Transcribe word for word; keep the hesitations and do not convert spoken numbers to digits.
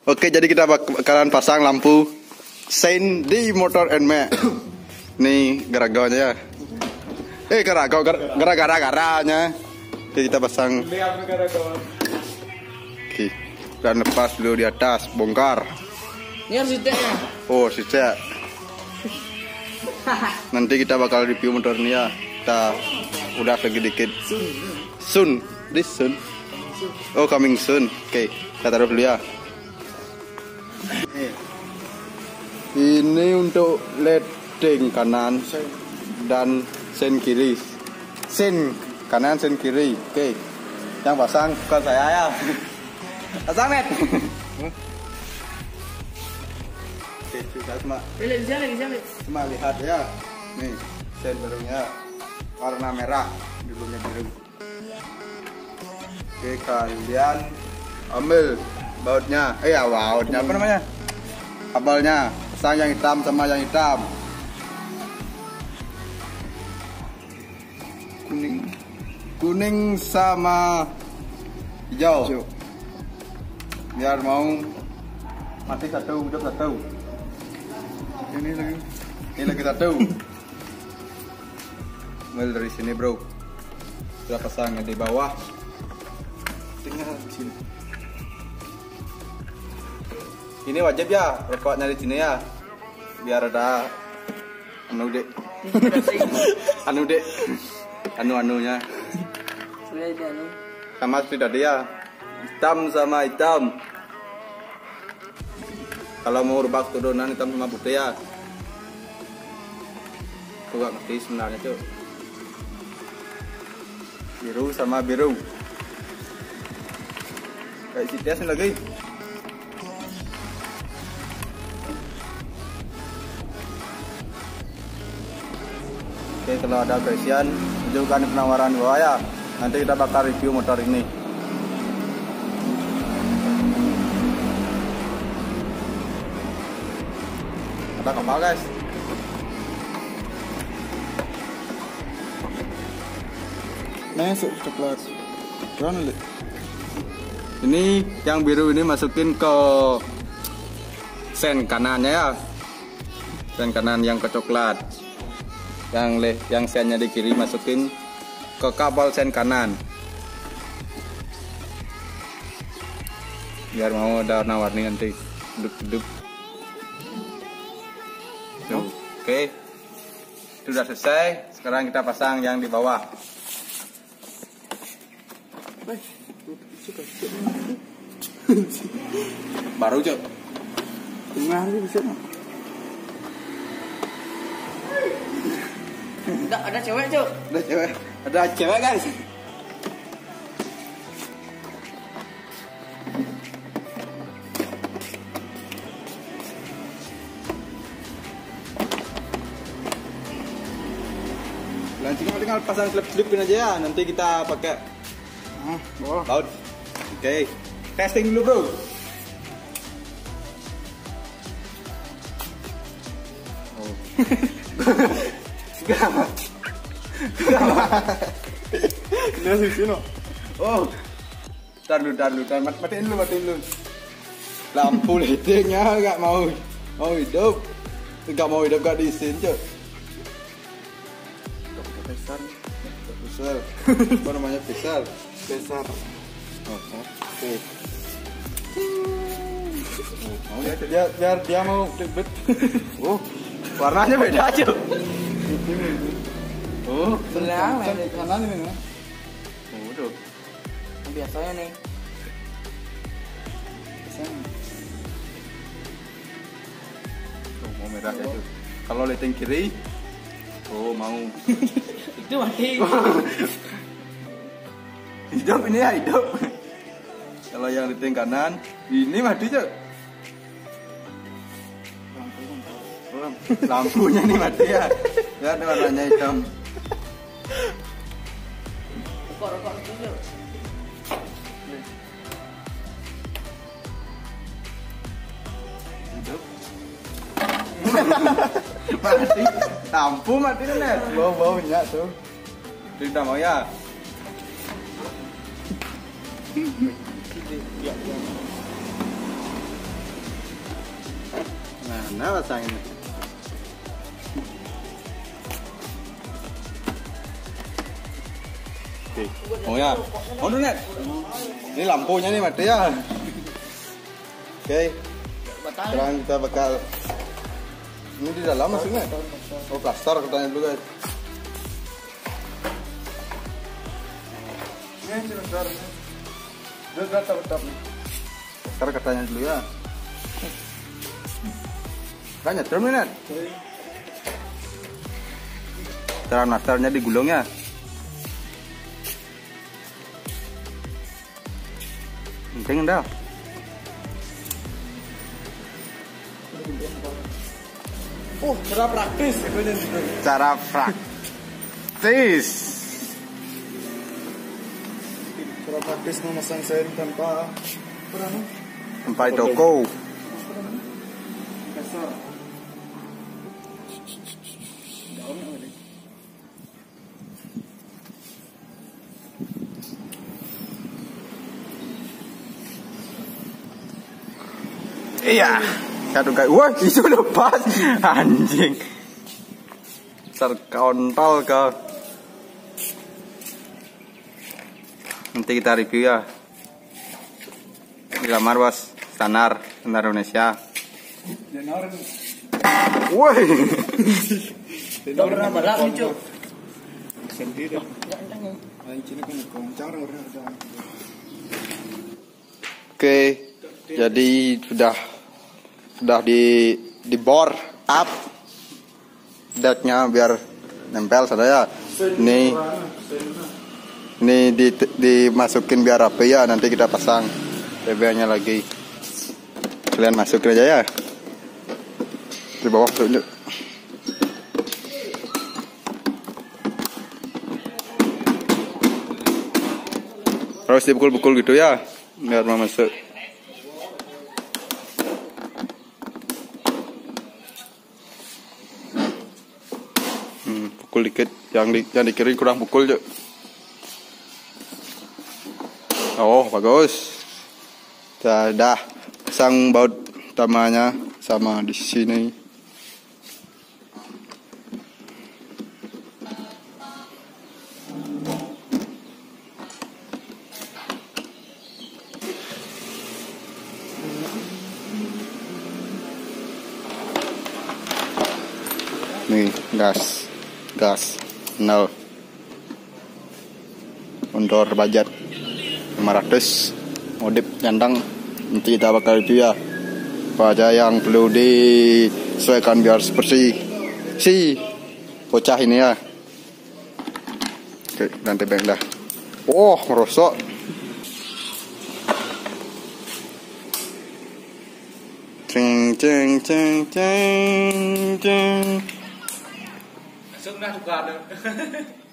Oke, jadi kita bakalan pasang lampu sein di motor N M A X. Nih geragaunya ya. Eh geragau gara-gara garanya. Jadi kita pasang. Oke. Dan lepas dulu di atas, bongkar. Ini harus siteknya. Oh, sitek. Nanti kita bakal review motor ini ya. Kita udah sedikit. Soon. This soon. Oh, coming soon. Oke, kita taruh dulu ya. Ini untuk ledeng kanan dan sen kiri. Sen kanan, sen kiri. Oke. Yang pasang bukan saya ya. Pasang net. Oke, sudah cuma. Lihat di sana, di sana. Cuma lihat ya. Nih, sen barunya warna merah, dulunya biru. Oke, kalian ambil bautnya. Eh, ya, bautnya apa namanya? Kabelnya. Pasang yang hitam sama yang hitam. Kuning. Kuning sama hijau. hijau. Biar mau mati satu, hidup satu. Ini lagi. Ini lagi satu. Mulai dari sini, bro. Kita pasang di bawah. Tinggal di sini. Ini wajib ya, rokoknya di sini ya. Biar ada anu dek. anu dek. Anu-anunya. Sama seperti tadi ya. Hitam sama hitam. Kalau mau rubah turunan hitam sama putih ya. Aku gak ngerti sebenarnya tuh. Biru sama biru. Kayak si tes lagi. Oke, kalau ada question, tunjukkan di penawaran di bawah ya. Nanti kita bakal review motor ini. Ada kapal guys. Masuk coklat. Ini yang biru ini masukin ke sen kanannya ya. Sen kanan yang ke coklat. Yang leh, yang sennya di kiri masukin ke kabel sen kanan. Biar mau ada warna-warni nanti duduk-duduk. Oh. Oke, sudah selesai. Sekarang kita pasang yang di bawah. Baru cok. Ngari bisa. Enggak, ada cewek, Cuk. Ada cewek. Ada cewek, guys. Tinggal tinggal pasang klip-klipin aja ya. Nanti kita pakai ah, baut. Oke. Okay. Testing dulu, bro. Oh. Gak. Gak. Sini. Oh. Tar dulu, tar dulu, tar matiin dulu, matiin dulu. Lampu ledengnya gak mau mau hidup. Gak mau hidup gak diisin, Cuk. Besar. Besar. Apa namanya besar? Besar. Oh, oke. Oh, ya, biar, biar dia mau ribet. Oh, warnanya beda aja. Oh, benar. Kanan ini. Oh, udah. Biasanya nih. Oh, mau merah ya tuh. Kalau lighting kiri, oh mau. Itu mati. Hidup ini ya hidup. Kalau yang lighting kanan, ini mati cok. Lampunya nih mati ya. Lihat warnanya hitam. Rokok rokok itu. Hidup. Mati. Lampu mati nih. Bau-baunya tuh. Tidak mau ya. Nah, nah pasang ini. Oke. Oh ya. Oh net. Ini lampunya nih mati ya. Oke. Sekarang kita bakal ini di dalam maksudnya. Oh plaster katanya dulu guys. Ini sebentar. Udah tetap tetap. Plaster katanya dulu ya. Kan nyetrem nih net. Cara plasternya digulung ya. Penting dah. Uh, cara praktis. Cara praktis. Cara praktis memasang sen tanpa Sampai toko. kasar. Iya. Satu kali. Wah, itu lepas. Anjing. Terkontol kau. Nanti kita review ya. Dilamar bos. Standar. Standar Indonesia. Jangan Woi. Udah pernah balap nih cuk. sendiri. Aing cina kan kencang orang-orang. Oke. Jadi sudah sudah di di bor up decknya biar nempel saja ya. Ini ini di, dimasukin biar rapi ya. Nanti kita pasang B B-nya lagi. Kalian masukin aja ya. Di bawah dulu. Harus dipukul-pukul gitu ya biar mau masuk. Hmm, pukul dikit, yang di yang di kiri kurang pukul cuk. Oh bagus. Dah pasang baut utamanya sama di sini. Nih gas gas nol untuk budget lima ratus modif nyandang. Nanti kita bakal itu ya apa aja yang perlu disesuaikan biar seperti si bocah ini ya. Oke nanti bang dah. Oh merosot. Ceng ceng ceng ceng ceng. Langsung dah juga.